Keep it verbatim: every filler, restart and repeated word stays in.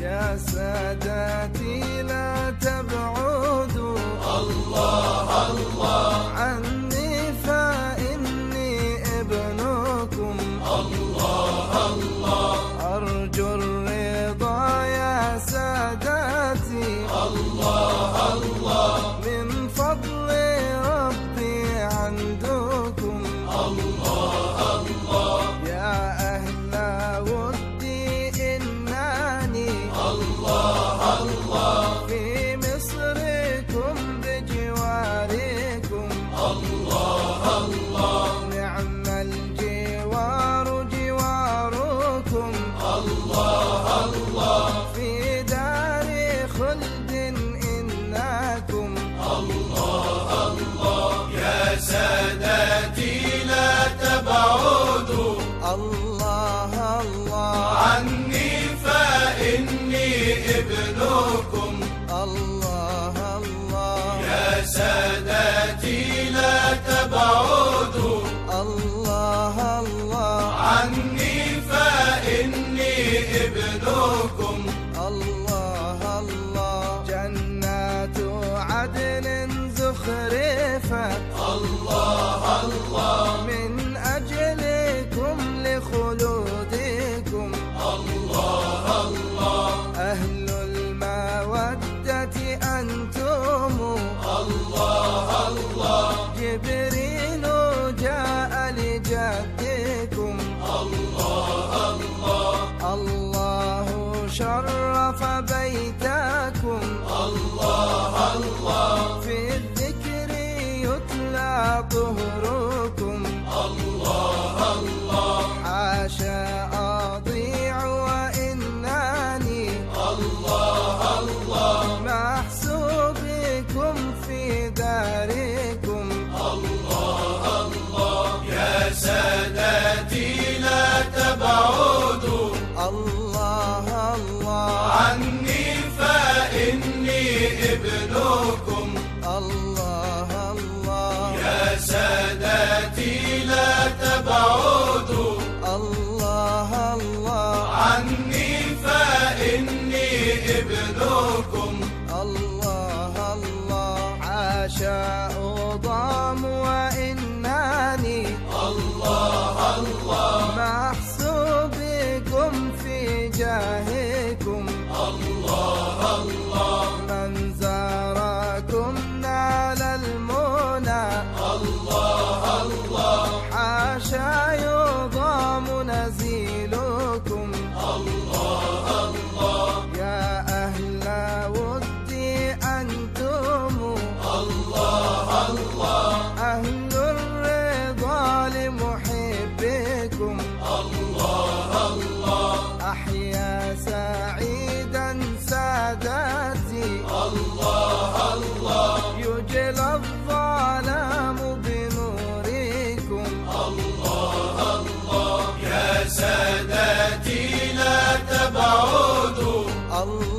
يا ساداتي لا تبعدوا الله الله عني فإني ابنكم الله الله أرجو الرضا يا ساداتي الله الله من فضل ربي عندكم الله الله يا أهل ودي إنني الله الله في مصركم بجواركم الله الله نعم الجوار جواركم الله الله في دار خلد إنكم الله الله يا ساداتي لا تبعدوا الله الله عني فإني ابنكم الله الله يا ساداتي لا تبعدوا الله الله عني فإني ابنكم الله الله جنات عدن زخرفت الله الله من أجلكم لخلودكم الله الله أهل المودة أنتم الله الله جبريل جاء لجدكم الله الله الله شرف بيتكم الله الله في الذكر يتلى طهركم الله الله حاشا أضيع وإنني الله الله محسوبكم في داركم الله الله يا ساداتي لا تبعدوا الله الله عني فإني ابنكم الله الله يا ساداتي لا تبعدوا الله الله عني فإني ابنكم الله الله عاشا أضام وإنني الله الله محسوبكم في جاهكم الله الله من زاركم نال المنى الله الله حاشا يضام نزيلكم الله الله يا أهل ودي أنتم الله الله أهل الرضا لمحبكم الله الله أحيا سعيدا ساداتي الله الله يجلى الظلام بنوركم الله الله يا ساداتي لا تبعدوا الله